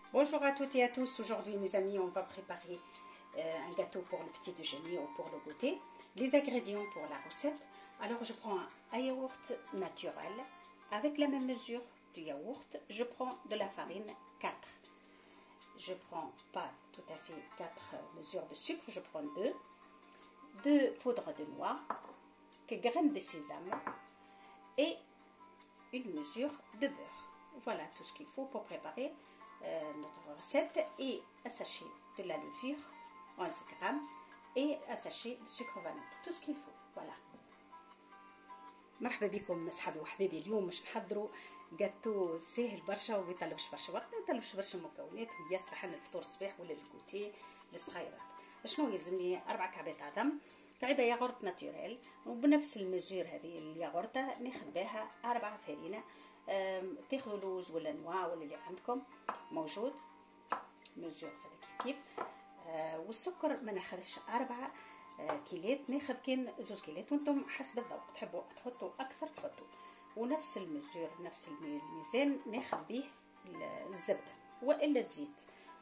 Bonjour à toutes et à tous. Aujourd'hui, mes amis, on va préparer un gâteau pour le petit déjeuner ou pour le goûter. Les ingrédients pour la recette. Alors, je prends un yaourt naturel avec la même mesure du yaourt. Je prends de la farine 4. Je prends pas tout à fait 4 mesures de sucre, je prends 2 poudres de noix, quelques graines de sésame et une mesure de beurre. Voilà tout ce qu'il faut pour préparer notre recette, et un sachet de la levure 11 grammes et un sachet de sucre vanille, tout ce qu'il faut. voilà. مرحبا بكم اصحابي وحبايبي. اليوم باش نحضروا جاتو ساهل برشا وما يطلبش برشا وقت، ما يطلبش برشا مكونات، ويصلح لنا الفطور الصباح ولا الكوتي للصغيرات. شنو يلزمني؟ 4 كعبات عظم، كعبه ياغورت ناتوريل، وبنفس المزور هذه الياغورته ناخذ بها 4 فرينه. تاخذوا لوز ولا نوا ولا اللي عندكم موجود، مزور كيف. والسكر ما ناخذش 4 كيلات، ناخذ كان 2 كيلات، وانتم حسب الذوق تحبوا تحطوا اكثر تحطوا. ونفس المزور نفس الميزان ناخذ به الزبده والا الزيت،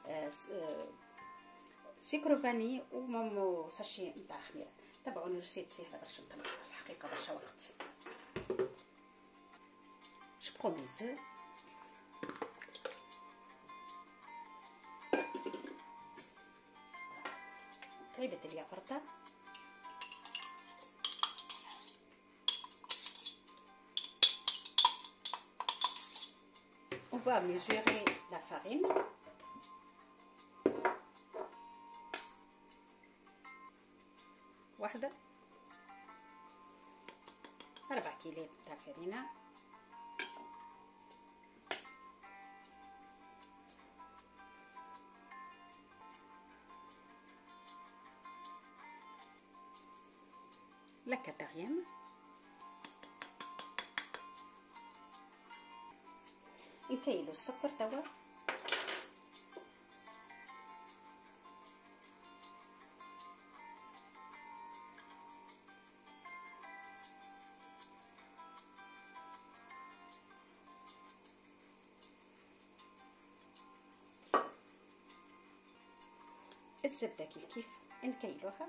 سكر فاني ومامو ساشي نتاع خميره. تبعوا الريسيت سهله برشا، مطلبش الحقيقه برشا وقت. Je prends mes œufs. كريبة الياغورتة. On va mesurer la farine. واحدة 4 كيلات تاع فرينة. la quatrième. نكيلو السكر توا. الزبدة كيف كيف نكيلوها.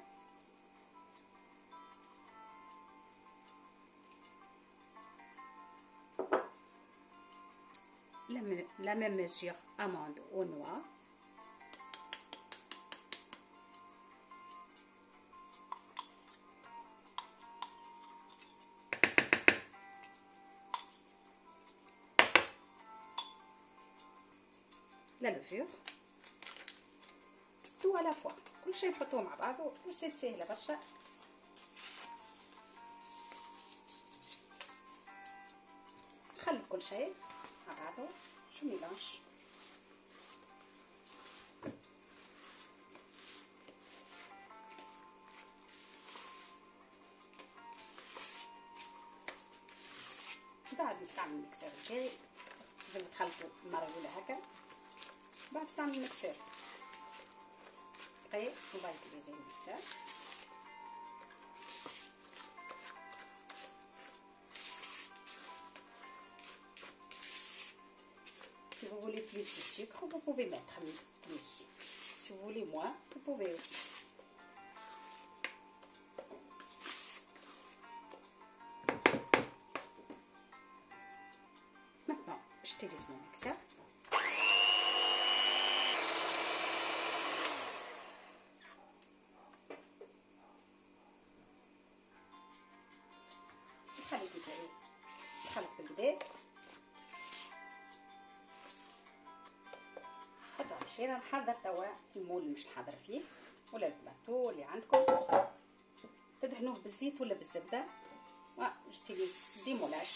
La même mesure amande ou noix. La levure. tout à la fois، كل شيء نحطوه مع بعضه وسيت سهله برشا. نخلط كل شيء مع بعضه شو ميلانج. بعد نستعمل المكسر تاعي، لازم تخلطوا مره الاولى هكا، بعد نستعمل المكسر. Après, on va utiliser le mixeur. Si vous voulez plus de sucre, vous pouvez mettre plus. Si vous voulez moins, vous pouvez aussi. Maintenant, j'utilise mon mixeur. نخلط بالكدا، حطوا على الشيرة. نحضر توا المول اللي باش نحضر فيه ولا البلاطو اللي عندكم، تدهنوه بالزيت ولا بالزبده. جتيلي ديمولاج.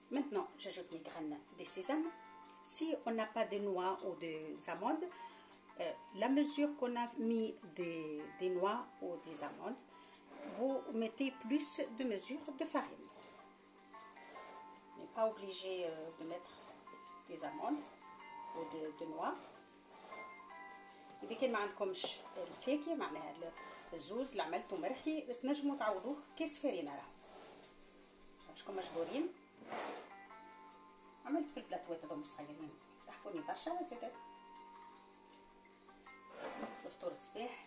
Maintenant, j'ajoute mes graines de sésame. Si on n'a pas de noix ou des amandes, la mesure qu'on a mis des noix ou des amandes, vous mettez plus de mesure de farine. On n'est pas obligé de mettre des amandes ou de noix. إذا كان ما عندكمش الفاكهة معناها الزوز اللي عملته مرحي تنجموا تعوضوه كيس فرينة راهو. مشكون مجبورين. عملت في البلاطوات هذوما الصغيرين يحفوني برشا زادت. الفطور الصباح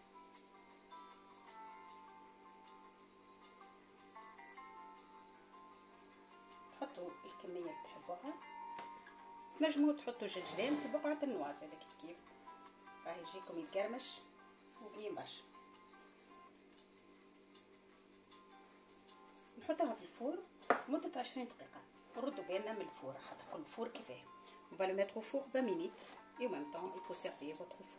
تحطوا الكمية اللي تحبوها. تنجموا تحطوا جلجلان في بقعة النواز هذاك كيف راح يجيكم يتقرمش وبنين برشا. نحطوها في الفور مدة 20 دقيقة ونردوا بالنا من الفور حتى كل فور كيفاه. On va le mettre au four 20 minutes et en même temps il faut servir votre four.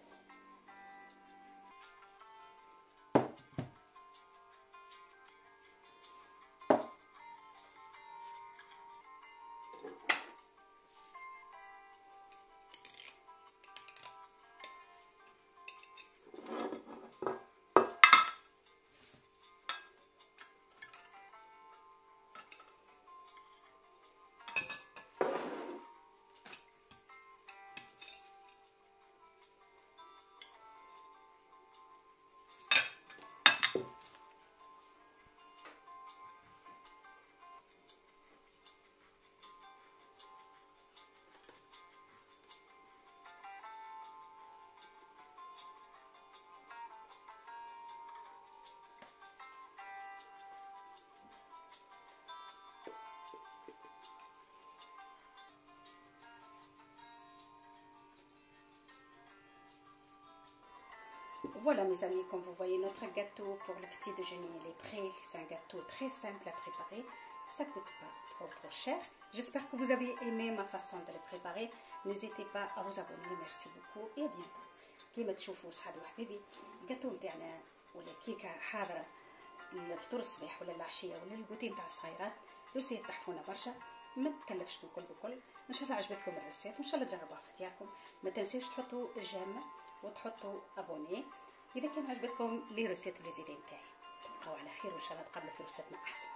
Voilà mes amis, comme vous voyez, notre gâteau pour le petit déjeuner il est prêt. C'est un gâteau très simple à préparer. Ça ne coûte pas trop cher. J'espère que vous avez aimé ma façon de le préparer. N'hésitez pas à vous abonner. Merci beaucoup et à bientôt. كيما تشوفوا صحابي وحبيبي الجاتو نتاعنا ولا الكيكه حاضره الفطور الصباح ولا العشيه ولا الجوتي نتاع الصغيرات. روسيات تحفونا برشا ما تكلفش بكل. ان شاء الله عجبتكم الروسيات وان شاء الله تجربوها في دياركم. ما تنسوش تحطوا جيم وتحطوا ابوني اذا كان عجبتكم لي روسيت ولي زيدين تاعي. تبقاو على خير وان شاء الله تقابلوا في روسيتنا احسن.